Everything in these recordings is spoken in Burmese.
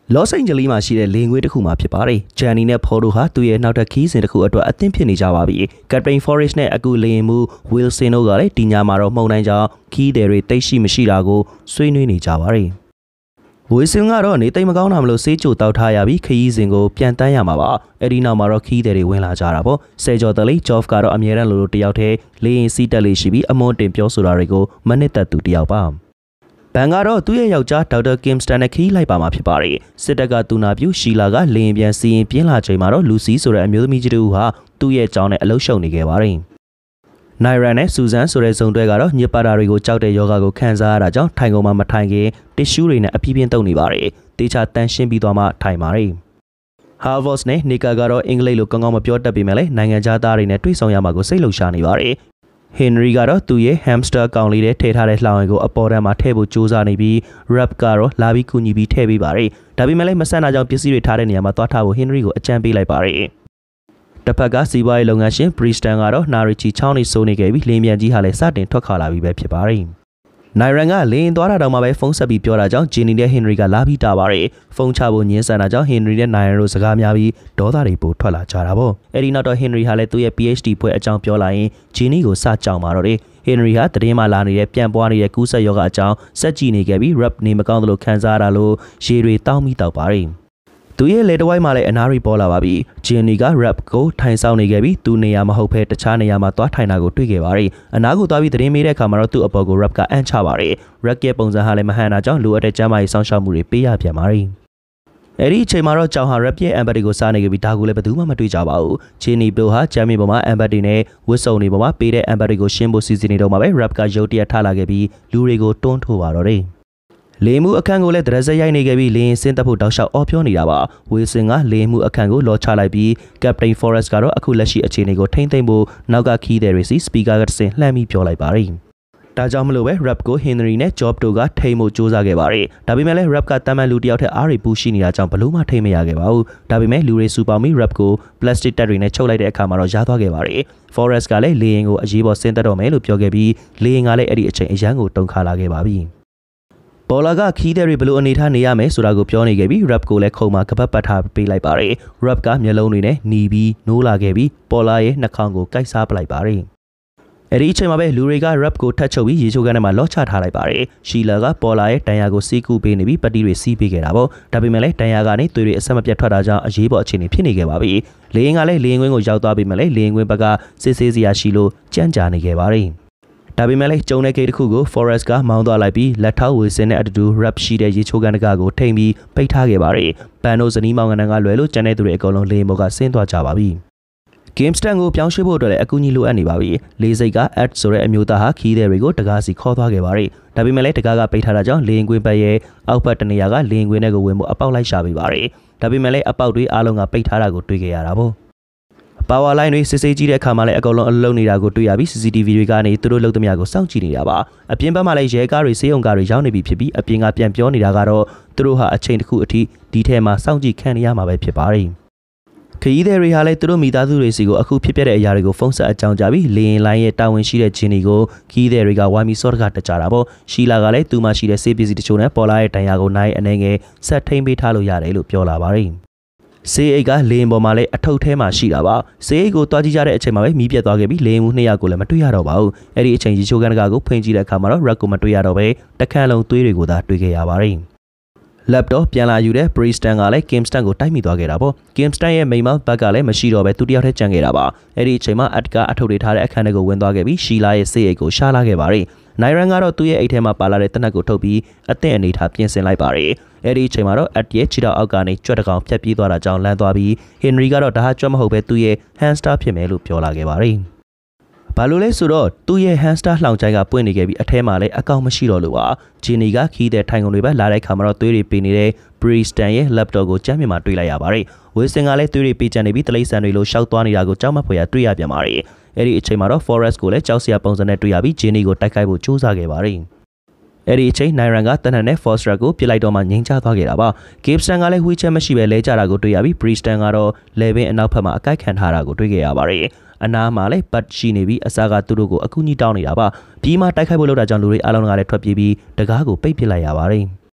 လော့စ်အိန်ဂျလိစ်မှာရှိတဲ့လေငွေတစ်ခုမှာဖြစ်ပါတယ်။ဂျန်နီနဲ့ဖော်တို့ဟာသူ့ရဲ့နောက်ထပ်ခီးစဉ်တစ်ခုအတွက်အသင့်ဖြစ်နေကြပါပြီ။ကက်ပတိန်ဖော်ရစ်နဲ့အကူလေရင်မှုဝီလ်ဆင်တို့ကလည်းဒီညမှာတော့မှုန်တိုင်းကြောင့်ခီးသည်တွေတိတ်ရှိမရှိတာကိုဆွေးနွေးနေကြပါတယ်။ဝီလ်ဆင်ကတော့နေသိမ့်မကောင်းတာမလို့ဆေးကြိုတောက်ထားရပြီးခီးစဉ်ကိုပြန်တန်းရမှာပါ။အဲဒီနောက်မှာတော့ခီးသည်တွေဝင်လာကြတာပေါ့။ဆယ်ကျော်တလေးဂျော့ဖ်ကတော့အမြဲတမ်းလိုတယောက်တည်းလေရင်စီးတက်လေးရှိပြီးအမွန်တင်ပြောဆိုတာတွေကိုမနစ်သက်သူတယောက်ပါ။ဘန်ကတော့သူ့ရဲ့ယောက်ျားဒေါက်တာကင်စတန်နဲ့ခီးလိုက်ပါမှာဖြစ်ပါတယ်။စစ်တပ်ကတူနာပြူရှီလာကလေရင်ပြန်စီရင်ပြင်းလာချိန်မှာတော့လူစီဆိုတဲ့အမျိုးသမီးကြီးတူဟာသူ့ရဲ့ကြောင်းနဲ့အလုရှုံနေခဲ့ပါတယ်။နိုင်ရန်နဲ့ဆူဇန်ဆိုတဲ့ဇုံတွဲကတော့ညစ်ပါတာတွေကိုကြောက်တဲ့ယောဂကိုခံစားရတာကြောင့်ထိုင်ကုန်မှာမထိုင်ခင်တစ်ရှူးတွေနဲ့အပြင်းပြင်းတုပ်နေပါတယ်။တေချာတန်ရှင်းပြီးသွားမှထိုင်ပါတယ်။ဟာဗော့စ်နဲ့နီကာကတော့အင်္ဂလိပ်လိုကောင်းကောင်းမပြောတတ်ပေမဲ့လည်းနိုင်ငံခြားသားတွေနဲ့တွေ့ဆုံရမှာကိုစိတ်လှုပ်ရှားနေပါတယ်။ဟင်ရီကတော့သူ့ရဲ့ဟမ်စတာကောင်လေးနဲ့ထည့်ထားတဲ့လှောင်အိမ်ကိုအပေါ်တန်းမှာထည့်ဖို့ကြိုးစားနေပြီးရပ်ကတော့လာပြီးကူညီပြီးထည့်ပေးပါတယ်။ဒါပေမဲ့လည်းမဆန်တာကြောင့်ပစ္စည်းတွေထားတဲ့နေရာမှာသွားထားဖို့ဟင်ရီကိုအကြံပေးလိုက်ပါတယ်။တစ်ဖက်ကစီးပွားရေးလုပ်ငန်းရှင်ဘရီစတန်ကတော့နာရီချီချောင်းနေစိုးနေခဲ့ပြီးလင်းမြန်ကြီးဟာလည်းစတင်ထွက်ခွာလာပြီးပဲဖြစ်ပါတယ်။နိုင်ရန်ကလင်းသွားတာတောင်မှပဲဖုန်းဆက်ပြီးပြောတာကြောင့်ဂျင်းနီနဲ့ဟင်ရီကလာပြီးတာပါတယ်။ဖုန်းချဖို့ညှင်းဆန်တာကြောင့်ဟင်ရီနဲ့နိုင်ရန်တို့စကားများပြီးဒေါသတွေပိုထွက်လာကြတာပေါ့။အဲဒီနောက်တော့ဟင်ရီဟာလည်းသူ့ရဲ့ PhD ဘွဲ့အကြောင်းပြောလာရင်ဂျင်းနီကိုစကြောင်ပါတော့တယ်။ဟင်ရီဟာသတင်းမှလာနေတဲ့ပြန်ပွားနေတဲ့ကူးစက်ရောဂါအကြောင်းစက်ကြည့်နေခဲ့ပြီး rap နေမကောင်းသလိုခံစားရတာလို့ရေတွေတောင်းပြီးတောက်ပါတယ်။သူရဲ့လေတဝိုက်မှာလည်းအနားရီပေါ်လာပါပြီ။ဂျင်းနီက rap ကိုထိုင်ဆောင်နေခဲ့ပြီးသူနေရာမဟုတ်ဘဲတခြားနေရာမှာသွားထိုင်တာကိုတွေ့ခဲ့ပါတယ်။အနားကိုသွားပြီးသတင်းမေးတဲ့အခါမှာတော့သူ့အပေါ်ကို rap ကအန့်ချပါတယ်။ rap ရဲ့ပုံစံဟာလည်းမဟန်တာကြောင့်လိုအပ်တဲ့ကျန်းမာရေးစောင့်ရှောက်မှုတွေပေးရပြန်ပါတယ်။အဲဒီအချိန်မှာတော့ကြောင်ဟာ rap ရဲ့ empathy ကိုစားနေခဲ့ပြီးဒါကိုလည်းဘယ်သူမှမတွေ့ကြပါဘူး။ဂျင်းနီဘလိုဟာဂျမ်မီပေါ်မှာ empathy နဲ့ဝစ်စုံနေပေါ်မှာပေးတဲ့ empathy ကိုရှင်းဖို့စီစဉ်နေတော့မှပဲ rap ကရုတ်တရက်ထလာခဲ့ပြီးလူတွေကိုတွန်းထိုးပါတော့တယ်။လေမှုအခန်းကိုလည်းဒရက်ဆက်ရိုက်နေခဲ့ပြီးလေရင်စင်းတက်ဖို့တောက်လျှောက်အော်ပြောနေတာပါဝီလ်ဆင်ကလေမှုအခန်းကိုလောချလိုက်ပြီးကက်ပတိန်ဖော်ရက်စ်ကတော့အခုလက်ရှိအခြေအနေကိုထိမ့်သိမ့်ဖို့နောက်ကခီးတဲ့တွေစီစပီကာကတစ်ဆင့်လှမ်းပြီးပြောလိုက်ပါတယ်ဒါကြောင့်မလို့ပဲ rap ကိုဟင်နရီနဲ့ဂျော့တို့ကထိမ့်ဖို့စူးစမ်းခဲ့ပါတယ်ဒါပေမဲ့လည်း rap ကတမ်းမှန်လူတယောက်ထက်အားတွေပူရှိနေတာကြောင့်ဘလို့မှထိမ့်မရခဲ့ပါဘူးဒါပေမဲ့လူတွေစူပေါင်းပြီး rap ကို plastic တက်တွေနဲ့ချုပ်လိုက်တဲ့အခါမှာတော့ရသွားခဲ့ပါတယ် Forest ကလည်းလေရင်ကိုအရေးပေါ်ဆင်းသက်တော့မယ်လို့ပြောခဲ့ပြီးလေရင်ကလည်းအဲ့ဒီအချိန်အရန်ကိုတုံခါလာခဲ့ပါပြီပေါ်လာကခီးတဲ့တွေဘလို့အနေထားနေရမယ်ဆိုတာကိုပြောနေခဲ့ပြီး rap ကိုလည်းခုံမှာကပတ်ပတ်ထားပေးလိုက်ပါတယ် rap ကမျက်လုံးတွေနဲ့หนีပြီးနိုးလာခဲ့ပြီးပေါ်လာရဲ့နှာခေါင်းကိုကိုက်စားပလိုက်ပါတယ်အဲ့ဒီအချိန်မှာပဲလူတွေက rap ကိုထတ်ချုပ်ပြီးရေချိုးကန်းထဲမှာလော့ချထားလိုက်ပါတယ်ရှီလာကပေါ်လာရဲ့တန်ရာကိုစီးကူပေးနေပြီးပတ်တီတွေစီးပေးခဲ့တာပေါ့ဒါပေမဲ့လည်းတန်ရာကနေသွေးတွေအဆက်မပြတ်ထွက်တာကြောင့်အရေးပေါ်အခြေအနေဖြစ်နေခဲ့ပါပြီလေရင်ကလည်းလေရင်ကွင်းကိုရောက်သွားပြီးမှလည်းလေရင်ကွင်းဘက်ကစစ်ဆေးစရာရှိလို့ကြမ်းကြာနေခဲ့ပါတယ်ဒါပေမဲ့လည်းကျုံတဲ့ဂိတ်တစ်ခုကို Forest ကမောင်းသွားလိုက်ပြီးလက်ထောက်ဝီဆင်နဲ့အတူတူ rap ရှိတဲ့ရေချိုးကန်တကကိုထိမ့်ပြီးပိတ်ထားခဲ့ပါတယ်။ဘန်တို့ဇနီးမောင်ငန်းကလွယ်လို့ကျန်တဲ့သူတွေအကုန်လုံးလေရင်ပေါ်ကဆင်းသွားကြပါပြီ။ Gamestan ကိုပြောင်းရွှေ့ဖို့အတွက်လည်းအကူအညီလိုအပ်နေပါပြီ။လေးစိတ်က Ad ဆိုတဲ့အမျိုးသားဟာခီးတဲ့တွေကိုတကားစီခေါ်သွားခဲ့ပါတယ်။ဒါပေမဲ့လည်းတကားကပိတ်ထားတာကြောင့်လေရင်ကွင်းဘက်ရဲ့အောက်ဘက်တနေရာကလေရင်ကွင်းထဲကိုဝင်ဖို့အပေါက်လိုက်ရှာပေးပါတယ်။ဒါပေမဲ့လည်းအပေါက်တွေအားလုံးကပိတ်ထားတာကိုတွေ့ခဲ့ရတာပေါ့။ပါဝါလိုင်းတွေစစ်ဆေးကြည့်တဲ့အခါမှာလည်းအကောင်လုံးအလုံးနေတာကိုတွေ့ရပြီး CCTV တွေကနေသူတို့လုပ်သမျှကိုစောင့်ကြည့်နေတာပါအပြင်ဘက်မှာလည်းရဲကားတွေစေးုံကားတွေရောက်နေပြီဖြစ်ပြီးအပြင်ကပြန်ပြောနေတာကတော့သူတို့ဟာအချိန်တစ်ခုအထိဒီထဲမှာစောင့်ကြည့်ခံရမှာပဲဖြစ်ပါတယ်ခရီးသည်တွေဟာလည်းသူတို့မိသားစုတွေစီကိုအခုဖြစ်ပျက်တဲ့အရာတွေကိုဖုန်းဆက်အကြောင်းကြားပြီးလေရင်လိုင်းရဲ့တာဝန်ရှိတဲ့ဂျင်းနီကိုခရီးသည်တွေကဝိုင်းပြီးစောတကတက်ကြတာပေါ့ရှီလာကလည်းသူမှရှိတဲ့စေးပစ္စည်းတချို့နဲ့ပေါ်လာတဲ့တန်ရာကိုနိုင်အနေငယ်ဆက်ထိမ့်ပေးထားလို့ရတယ်လို့ပြောလာပါတယ်စေးအိတ်ကလေရင်ပေါ်မှာလည်းအထုပ်ထဲမှာရှိတာပါစေးအိတ်ကိုတွားကြည့်ကြတဲ့အချိန်မှာပဲမီးပြတ်သွားခဲ့ပြီးလေရင်မှု200ကိုလည်းမတွေ့ရတော့ပါဘူးအဲ့ဒီအချိန်ရေချိုးကန်တကာကိုဖွင့်ကြည့်တဲ့အခါမှာတော့ rap ကိုမတွေ့ရတော့ပဲတခန့်လုံးသွေးတွေကိုသာတွေ့ခဲ့ရပါတယ် laptop ပြန်လာယူတဲ့ Bristan ကလည်း Gamestan ကိုတိုက်မိသွားခဲ့တာပေါ့ Gamestan ရဲ့မိန်းမဘက်ကလည်းမရှိတော့ပဲသူတယောက်တည်းကျန်ခဲ့တာပါအဲ့ဒီအချိန်မှာ Ad ကအထုပ်တွေထားတဲ့အခန်းထဲကိုဝင်သွားခဲ့ပြီးရှီလာရဲ့စေးအိတ်ကိုရှာလာခဲ့ပါတယ်နိုင်ရန်ကတော့သူ့ရဲ့အိတ်ထဲမှာပါလာတဲ့တနက်ကိုထုတ်ပြီးအသင့်အနေထားပြင်ဆင်လိုက်ပါတယ်အဲ့ဒီအချိန်မှာတော့ Ad ရဲ့ခြေထောက်အောက်ကနေကြွက်တကောင်ဖြတ်ပြေးသွားတာကြောင့်လန့်သွားပြီး Henry ကတော့ဒါဟာကြွက်မဟုတ်ပဲသူ့ရဲ့ hamster ဖြစ်မယ်လို့ပြောလာခဲ့ပါတယ်ဘာလို့လဲဆိုတော့သူ့ရဲ့ hamster လှောင်ချိုင်ကပွင့်နေခဲ့ပြီးအထဲမှာလည်းအကောင်မရှိတော့လို့ပါဂျင်းနီကခီးတဲ့ထိုင်ကုန်တွေပဲလာတဲ့ခါမှာတော့သွေးတွေပေးနေတဲ့ Bristan ရဲ့ laptop ကိုကျမ်းမြင်မှာတွေ့လိုက်ရပါတယ်ဝီဆင်ကလည်းသွေးတွေပေးချန်နေပြီးတလိပ်ဆန်တွေလိုရှောက်သွားနေတာကိုကြောက်မဖွယ်ရတွေ့ရပြန်ပါတယ်အဲ့ဒီအချိန်မှာတော့ Forest ကိုလည်းကြောက်စရာပုံစံနဲ့တွေ့ရပြီးဂျင်းနီကိုတိုက်ခိုက်ဖို့ကြိုးစားခဲ့ပါတယ်အဲ့ဒီအချိန်နိုင်ရန်ကတနက်နဲ့ Foster ကိုပြစ်လိုက်တော့မှငိမ့်ချသွားခဲ့တာပါ Gibson ကလည်းဝှီချက်မရှိပဲလဲကျတာကိုတွေ့ရပြီး Bristan ကတော့လေပင်အနောက်ဘက်မှာအကိုက်ခံထားတာကိုတွေ့ခဲ့ရပါတယ်အနားမှာလည်းပတ်ရှိနေပြီးအစားကသူတို့ကိုအခုညှိတောင်းနေတာပါပြီးမှတိုက်ခိုက်ဖို့လုပ်တာကြောင့်လူတွေအားလုံးကလည်းထွက်ပြေးပြီးတကားကိုပိတ်ပစ်လိုက်ရပါတယ်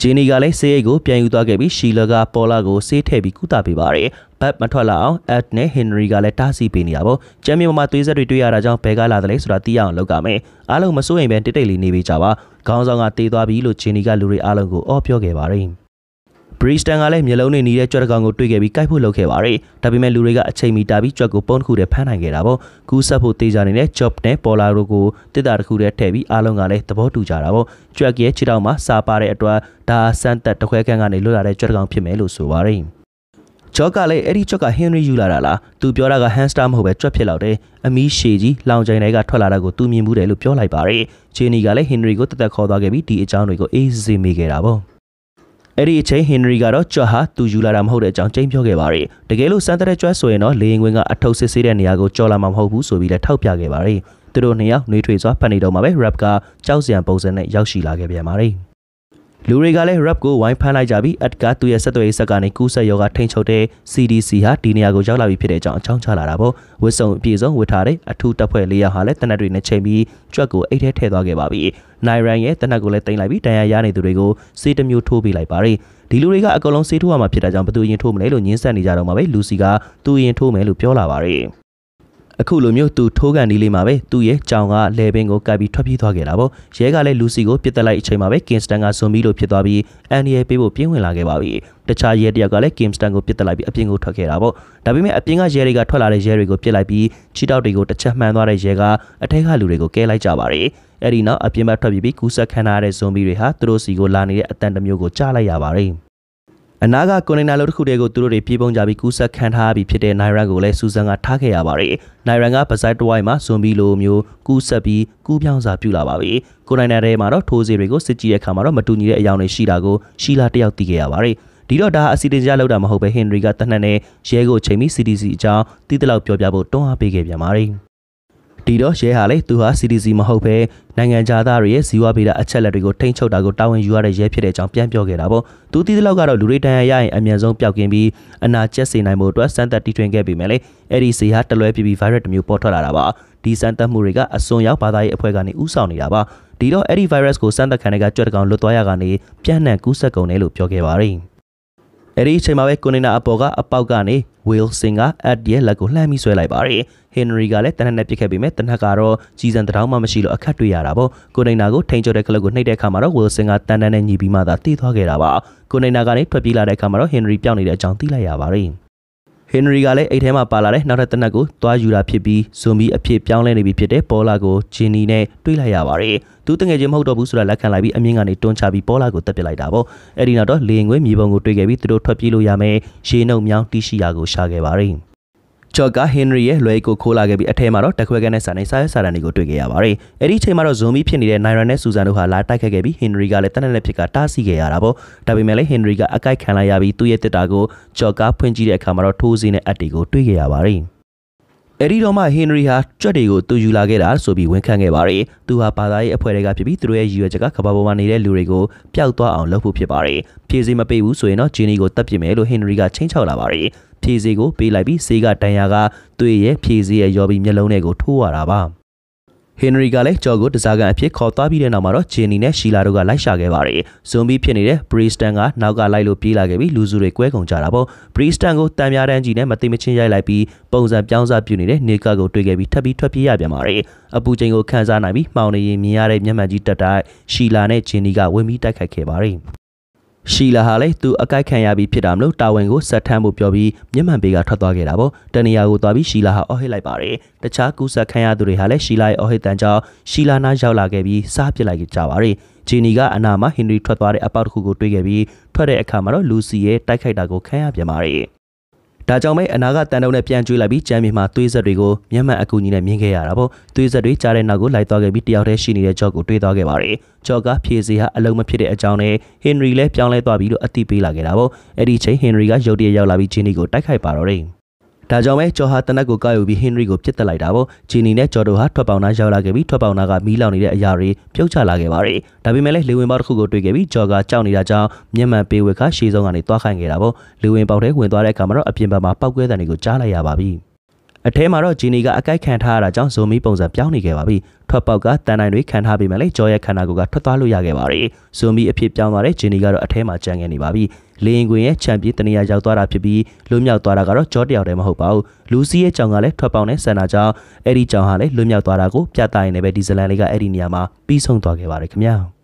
ဂျင်းနီကလည်းဆေးရိတ်ကိုပြန်ယူသွားခဲ့ပြီးရှီလာကပေါ်လာကိုဆေးထည့်ပြီးကုသပေးပါတယ်။ဘတ်မထွက်လာအောင်အက်နဲ့ဟင်နရီကလည်းတားဆီးပေးနေတာပေါ့။ကျမ်းမြေပေါ်မှာသွေးဆက်တွေတွေ့ရတာကြောင့်ဘဲကလာတယ်လေဆိုတာသိရအောင်လုပ်ကြမယ်။အားလုံးမစိုးရင်ပဲတိတ်တိတ်လေးနေပေးကြပါ။ခေါင်းဆောင်ကတေးသွားပြီလို့ဂျင်းနီကလူတွေအားလုံးကိုအော်ပြောခဲ့ပါတယ်။ ဘရီစတန်ကလည်းမျက်လုံးနဲ့နေတဲ့ကြွက်တကောင်ကိုတွေ့ခဲ့ပြီးကိုက်ဖို့လုပ်ခဲ့ပါတယ်။ဒါပေမဲ့လူတွေကအချိန်မီတာပြီးကြွက်ကိုပုံတစ်ခုတည်းဖမ်းနိုင်ခဲ့တာပေါ့။ကူးဆက်ဖို့တေးကြနေတဲ့ Job နဲ့ပေါ်လာတို့ကိုတစ်တာတစ်ခုတည်းထည့်ပြီးအားလုံးကလည်းသဘောတူကြတာပေါ့။ကြွက်ရဲ့ခြေထောက်မှာစာပါတဲ့အတွက်ဒါစမ်းသက်တခွဲခန်းကနေလွတ်လာတဲ့ကြွက်တကောင်ဖြစ်မယ်လို့ဆိုပါတယ်။ဂျော့ကလည်းအဲ့ဒီကြွက်ကဟင်နရီယူလာတာလား။သူပြောတာကဟန်စတာမဟုတ်ပဲကြွက်ဖြစ်လောက်တယ်။အမီးရှည်ကြီးလောင်ချိုင်တွေကထွက်လာတာကိုသူမြင်မှုတယ်လို့ပြောလိုက်ပါတယ်။ဂျီနီကလည်းဟင်နရီကိုတက်တက်ခေါ်သွားခဲ့ပြီးဒီအကြောင်းတွေကိုအေးစေးမေးခဲ့တာပေါ့။ အဲ့ဒီအချိန်ဟင်နရီကတော့ကြွက်ဟာသူယူလာတာမဟုတ်တဲ့အကြောင်းကျိန်းပြောခဲ့ပါတယ်။တကယ်လို့စမ်းတဲ့ကြွက်ဆိုရင်တော့လေရင်ခွင်ကအထုပ်စစ်ဆေးတဲ့နေရာကိုကြော်လာမှာမဟုတ်ဘူးဆိုပြီးလည်းထောက်ပြခဲ့ပါတယ်။သူတို့နှစ်ယောက်နှွေးထွေစွာဖတ်နေတော့မှာပဲ rap ကကြောက်စရာပုံစံနဲ့ရောက်ရှိလာခဲ့ပြန်ပါတယ်။လူတွေကလည်း rap ကိုဝိုင်းဖမ်းလိုက်ကြပြီးအက်ကသူ့ရဲ့ဆက်သွယ်ရေးဆက်ကနေကူးဆက်ရောဂါထိန်းချုပ်တဲ့ CDC ဟာဒီနေရာကိုရောက်လာပြီဖြစ်တဲ့အကြောင်းအကြောင်းချလာတာပေါ့ဝစ်စုံအပြည့်စုံဝစ်ထားတဲ့အထူးတပ်ဖွဲ့၄ယောက်ဟာလည်းတနက်တွေနဲ့ချိန်ပြီးကြွက်ကိုအိတ်ထဲထည့်သွားခဲ့ပါပြီ။နိုင်ရန်ရဲ့တနက်ကိုလည်းတင်လိုက်ပြီးတန်ရာရနေသူတွေကိုစေးတစ်မျိုးထိုးပေးလိုက်ပါတယ်။ဒီလူတွေကအကုန်လုံးစေးထိုးရမှာဖြစ်တာကြောင့်ဘသူအရင်ထိုးမလဲလို့ညှင်းဆက်နေကြတော့မှာပဲလူစီကသူအရင်ထိုးမယ်လို့ပြောလာပါတယ်။အခုလိုမျိုးသူထိုးကန်ဒီလေးမှာပဲသူ့ရဲ့ကြောင်ကလဲပင်ကိုကပ်ပြီးထွက်ပြေးသွားခဲ့တာပေါ့ရဲကလည်းလူစီကိုပြစ်တက်လိုက်အချိန်မှာပဲကင်စတန်ကဇွန်ဘီလိုဖြစ်သွားပြီးအန်နီရဲ့ပေးဖို့ပြင်းဝင်လာခဲ့ပါပြီတခြားရဲတယောက်ကလည်းကင်စတန်ကိုပြစ်တက်လိုက်ပြီးအပြင်ကိုထွက်ခဲ့တာပေါ့ဒါပေမဲ့အပြင်ကရဲတွေကထွက်လာတဲ့ရဲတွေကိုပြစ်လိုက်ပြီးချီတောက်တွေကိုတစ်ချက်မှန်သွားတဲ့ရဲကအထက်ကလူတွေကိုကဲလိုက်ကြပါတယ်အဲ့ဒီနောက်အပြင်ဘက်ထွက်ပြေးပြီးကူးဆက်ခံရတဲ့ဇွန်ဘီတွေဟာသူတို့စီကိုလာနေတဲ့အတန်တစ်မျိုးကိုကြားလိုက်ရပါတယ်အနာကကွန်တိန်နာလိုတစ်ခုတည်းကိုသူတို့တွေပြေးပုံကြပြီးကူးဆက်ခံထားပြီးဖြစ်တဲ့နိုင်ရန်ကိုလည်းစူဇန်ကထားခဲ့ရပါတယ်။နိုင်ရန်ကပစိုက်တဝိုင်းမှာဇွန်ဘီလိုမျိုးကူးဆက်ပြီးကူးပြောင်းစာပြုလာပါပြီ။ကိုနိုင်နာထဲမှာတော့ထိုးစီတွေကိုစစ်ကြည့်တဲ့အခါမှာတော့မတူညီတဲ့အယောင်တွေရှိတာကိုရှီလာတယောက်သိခဲ့ရပါတယ်။ဒီတော့ဒါအစီအတန်ကြားလောက်တာမဟုတ်ပဲဟင်နရီကတနက်နဲ့ရဲကိုချိန်ပြီး CDC အကြောင်းတိတလောက်ပြောပြဖို့တွန်းအားပေးခဲ့ပြန်ပါတယ်။ဒီတော့ရဲဟာလေသူဟာ CDC မဟုတ်ပဲနိုင်ငံသားတွေရဲ့ဇီဝဗေဒအချက်လက်တွေကိုထိန်းချုပ်တာကိုတာဝန်ယူရတဲ့ရဲဖြစ်တဲ့အကြောင်းပြန်ပြောခဲ့တာပေါ့သူတီးတဲ့လောက်ကတော့လူတွေတန်ရရရင်အမြန်ဆုံးပျောက်ကင်းပြီးအနာကျက်စေနိုင်မှုအတွက်စမ်းသပ်တီထွင်ခဲ့ပေမဲ့လေအဲ့ဒီဆေးဟာတလွဲပြီး virus တစ်မျိုးပေါ်ထွက်လာတာပါဒီစမ်းသပ်မှုတွေကအစွန်ရောက်ဘာသာရေးအဖွဲ့ကနေဥဆောင်နေတာပါဒီတော့အဲ့ဒီ virus ကိုစမ်းသပ်ခံတဲ့ကကြွက်တကောင်လွတ်သွားရကနေပြန့်နှံ့ကူးစက်ကုန်တယ်လို့ပြောခဲ့ပါတယ်အဲ့ဒီအချိန်မှာပဲကွန်တိန်နာအပေါ်ကအပေါက်ကနေဝီလ်ဆင်ကအက်ရဲ့လက်ကိုလှမ်းပြီးဆွဲလိုက်ပါတယ်ဟင်နရီကလည်းတနက်နဲ့ပြစ်ခဲ့ပေမဲ့တနက်ကတော့ကြီးစံတထောင်မှမရှိလို့အခက်တွေ့ရတာပေါ့ကွန်တိန်နာကိုထိန်းချုပ်တဲ့ကလပ်ကိုနှိပ်တဲ့အခါမှာတော့ဝီလ်ဆင်ကတန်တန်နဲ့ညီပြီးမှသာတီးသွားခဲ့တာပါကွန်တိန်နာကနေထွက်ပြေးလာတဲ့အခါမှာတော့ဟင်နရီပြောင်းနေတဲ့အကြောင်းသိလိုက်ရပါတယ်ဟင်နရီကလည်းအိတ်ထဲမှာပါလာတဲ့နောက်ထပ်တနက်ကိုသွားယူတာဖြစ်ပြီးဇွန်ဘီအဖြစ်ပြောင်းလဲနေပြီဖြစ်တဲ့ပေါ်လာကိုဂျင်နီနဲ့တွေးလိုက်ရပါတယ်သူတငယ်ချင်းမဟုတ်တော့ဘူးဆိုတာလက်ခံလိုက်ပြီးအမြင့်ကနေတွန်းချပြီးပေါ်လာကိုတက်ပစ်လိုက်တာပေါ့အဲ့ဒီနောက်တော့လေရင်ခွေမြေပုံကိုတွေးခဲ့ပြီးသူတို့ထွက်ပြေးလို့ရမယ်ရေနှုတ်မြောင်းတီးရှိရာကိုရှာခဲ့ပါတယ်ဂျော့ကဟင်နရီရဲ့လွယ်ကိုခိုးလာခဲ့ပြီးအထဲမှာတော့တက်ခွဲကန်နဲ့စာနေစာရစာတန်တွေကိုတွေ့ခဲ့ရပါတယ်။အဲ့ဒီချိန်မှာတော့ဇွန်ဘီဖြစ်နေတဲ့နိုင်ရန်နဲ့ဆူဇန်တို့ဟာလာတိုက်ခတ်ခဲ့ပြီးဟင်နရီကလည်းတနက်နဲ့ဖြစ်ကတားဆီးခဲ့ရတာပေါ့။ဒါပေမဲ့လည်းဟင်နရီကအကိုက်ခံလိုက်ရပြီးသူ့ရဲ့တစ်တာကိုဂျော့ကဖွင့်ကြည့်တဲ့အခါမှာတော့ထိုးစီးနဲ့အက်တွေကိုတွေ့ခဲ့ရပါတယ်။အဲ့ဒီတော့မှဟင်နရီဟာကြွက်တွေကိုသူယူလာခဲ့တာဆိုပြီးဝန်ခံခဲ့ပါတယ်။သူဟာဘာသာရေးအဖွဲ့တွေကဖြစ်ပြီးသူတို့ရဲ့ရည်ရွယ်ချက်ကကမ္ဘာပေါ်မှာနေတဲ့လူတွေကိုပျောက်သွားအောင်လုပ်ဖို့ဖြစ်ပါတယ်။ဖြည့်စီမပေးဘူးဆိုရင်တော့ဂျီနီကိုတပ်ပစ်မယ်လို့ဟင်နရီကချိန်ချောက်လာပါတယ်။ဖြည့်စီကိုပေးလိုက်ပြီးဆေးကတန်ရာကသူ့ရဲ့ဖြည့်စီရဲ့ရောပြီးမျက်လုံးတွေကိုထိုးရတာပါဟင်နရီကလည်းဂျော်ကိုတစားကန်အဖြစ်ခေါ်သွားပြီးတဲ့နောက်မှာတော့ဂျင်နီနဲ့ရှီလာတို့ကလိုက်ရှာခဲ့ပါတယ်ဇွန်ဘီဖြစ်နေတဲ့ဘရီစတန်ကနောက်ကလိုက်လို့ပြေးလာခဲ့ပြီးလူစုတွေကွဲကုန်ကြတာပေါ့ဘရီစတန်ကိုတန်ပြားတန်းကြီးနဲ့မသိမချင်းရိုက်လိုက်ပြီးပုံစံပြောင်းစားပြုနေတဲ့နေကကိုတွေ့ခဲ့ပြီးထပ်ပြီးထွက်ပြေးရပြန်ပါတယ်အပူချိန်ကိုခန်းစားနိုင်ပြီးမှောင်နေရင်မြင်ရတဲ့မျက်မှန်ကြီးတက်တိုက်ရှီလာနဲ့ဂျင်နီကဝင်ပြီးတိုက်ခိုက်ခဲ့ပါတယ်ရှီလာဟာလည်းသူအကိုက်ခံရပြီးဖြစ်တာမလို့တာဝန်ကိုဆက်ထမ်းဖို့ပြောပြီးမျက်မှန်ပေးကထွက်သွားခဲ့တာပေါ့တနေရာကိုသွားပြီးရှီလာဟာအော်ဟစ်လိုက်ပါတယ်တခြားကူးဆက်ခံရသူတွေဟာလည်းရှီလာရဲ့အော်ဟစ်တန်ကြောင့်ရှီလာနားရောက်လာခဲ့ပြီးစားပစ်လိုက်ကြပါတယ်ဂျီနီကအနာမှာဟင်နရီထွက်သွားတဲ့အပေါက်တစ်ခုကိုတွေ့ခဲ့ပြီးထွက်တဲ့အခါမှာတော့လူစီရဲ့တိုက်ခိုက်တာကိုခံရပြန်ပါတယ်ဒါကြောင့်ပဲအနာကတန်တုံနဲ့ပြန်ကျွေးလိုက်ပြီးကျမ်းမြေမှာသွေးဆက်တွေကိုမျက်မှန်အကူကြီးနဲ့မြင်ခဲ့ရတာပေါ့သွေးဆက်တွေကြားတဲ့နောက်ကိုလိုက်သွားခဲ့ပြီးတယောက်တည်းရှိနေတဲ့ဂျော့ကိုတွေးသွားခဲ့ပါတယ်ဂျော့ကဖြည့်စီဟာအလုံးမဖြစ်တဲ့အကြောင်းနဲ့ဟင်နရီလည်းပြောင်းလဲသွားပြီးလို့အသိပေးလာခဲ့တာပေါ့အဲ့ဒီချိန်ဟင်နရီကရုတ်တရက်ရောက်လာပြီးဂျီနီကိုတိုက်ခိုက်ပါတော့တယ်ဒါကြောင့်ပဲဂျော်ဟာတနက်ကိုကောက်ယူပြီးဟင်နရီကိုပြစ်တက်လိုက်တာပေါ့ဂျီနီနဲ့ဂျော်တို့ဟာထွက်ပေါင်နာရောက်လာခဲ့ပြီးထွက်ပေါင်နာကမီးလောင်နေတဲ့အရာတွေပြုတ်ချလာခဲ့ပါတယ်ဒါပေမဲ့လည်းလေဝင်ပေါက်တစ်ခုကိုတွေ့ခဲ့ပြီးဂျော်ကကြောက်နေတာကြောင့်မျက်မှန်ပေးဝက်ခရှေးဆုံးကနေသွားခိုင်းခဲ့တာပေါ့လေဝင်ပေါက်ထဲဝင်သွားတဲ့အခါမှာတော့အပြင်ဘက်မှာပောက်ကွဲတဲ့နေကိုကြားလိုက်ရပါပြီအထဲမှာတော့ဂျီနီကအကိုက်ခံထားရတာကြောင့်ဇိုမီပုံစံပြောင်းနေခဲ့ပါပြီထွက်ပေါက်ကတန်တိုင်းတွေခံထားပြီးမှလည်းကြော်ရဲ့ခန္ဓာကိုယ်ကထွက်သွားလို့ရခဲ့ပါတယ်ဇိုမီအဖြစ်ပြောင်းသွားတဲ့ဂျီနီကတော့အထဲမှာကြံခဲ့နေပါပြီလေရင်ကွင်ရဲ့ချန်ပီယံတနေရာရောက်သွားတာဖြစ်ပြီးလွတ်မြောက်သွားတာကတော့ဂျော့တယောက်တည်းမဟုတ်ပါဘူးလူစီရဲ့ကြောင်ကလည်းထွက်ပေါက်နဲ့ဆန်တာကြောင့်အဲ့ဒီကြောင်ဟာလည်းလွတ်မြောက်သွားတာကိုပြသရင်းနဲ့ပဲဒီဇလန်လေးကအဲ့ဒီနေရာမှာပြီးဆုံးသွားခဲ့ပါတယ်ခင်ဗျာ